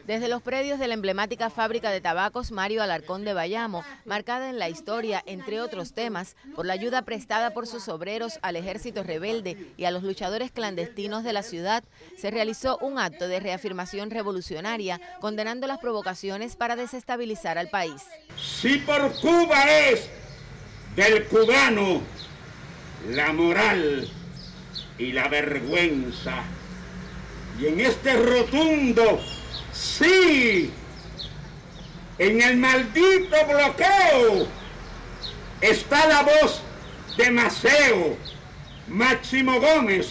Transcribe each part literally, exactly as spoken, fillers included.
Desde los predios de la emblemática fábrica de tabacos Mario Alarcón de Bayamo, marcada en la historia, entre otros temas, por la ayuda prestada por sus obreros al ejército rebelde y a los luchadores clandestinos de la ciudad, se realizó un acto de reafirmación revolucionaria condenando las provocaciones para desestabilizar al país. Si por Cuba es del cubano la moral y la vergüenza, y en este rotundo sí, en el maldito bloqueo está la voz de Maceo, Máximo Gómez,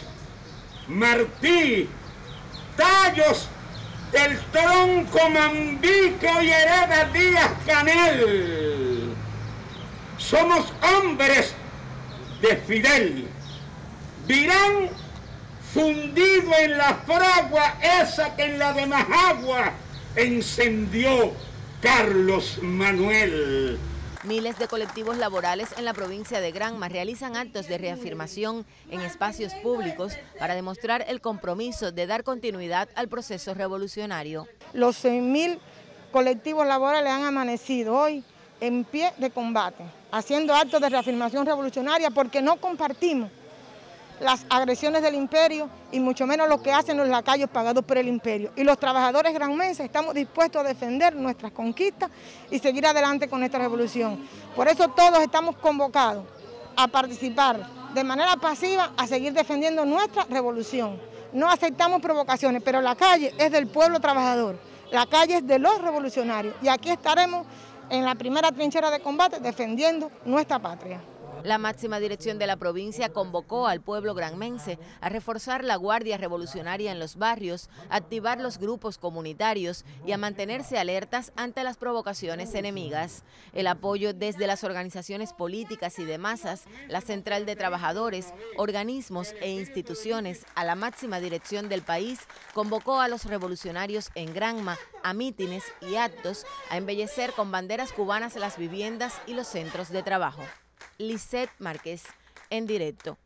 Martí, Tallos del Tronco, Mambico y Hereda Díaz Canel. Somos hombres de Fidel. Virán fundido en la fragua esa que en la de Majagua encendió Carlos Manuel. Miles de colectivos laborales en la provincia de Granma realizan actos de reafirmación en espacios públicos para demostrar el compromiso de dar continuidad al proceso revolucionario. Los seis mil colectivos laborales han amanecido hoy en pie de combate, haciendo actos de reafirmación revolucionaria porque no compartimos las agresiones del imperio y mucho menos lo que hacen los lacayos pagados por el imperio. Y los trabajadores granmenses estamos dispuestos a defender nuestras conquistas y seguir adelante con esta revolución. Por eso todos estamos convocados a participar de manera pasiva a seguir defendiendo nuestra revolución. No aceptamos provocaciones, pero la calle es del pueblo trabajador, la calle es de los revolucionarios y aquí estaremos en la primera trinchera de combate defendiendo nuestra patria. La máxima dirección de la provincia convocó al pueblo granmense a reforzar la guardia revolucionaria en los barrios, a activar los grupos comunitarios y a mantenerse alertas ante las provocaciones enemigas. El apoyo desde las organizaciones políticas y de masas, la Central de Trabajadores, organismos e instituciones a la máxima dirección del país convocó a los revolucionarios en Granma a mítines y actos a embellecer con banderas cubanas las viviendas y los centros de trabajo. Lisette Márquez, en directo.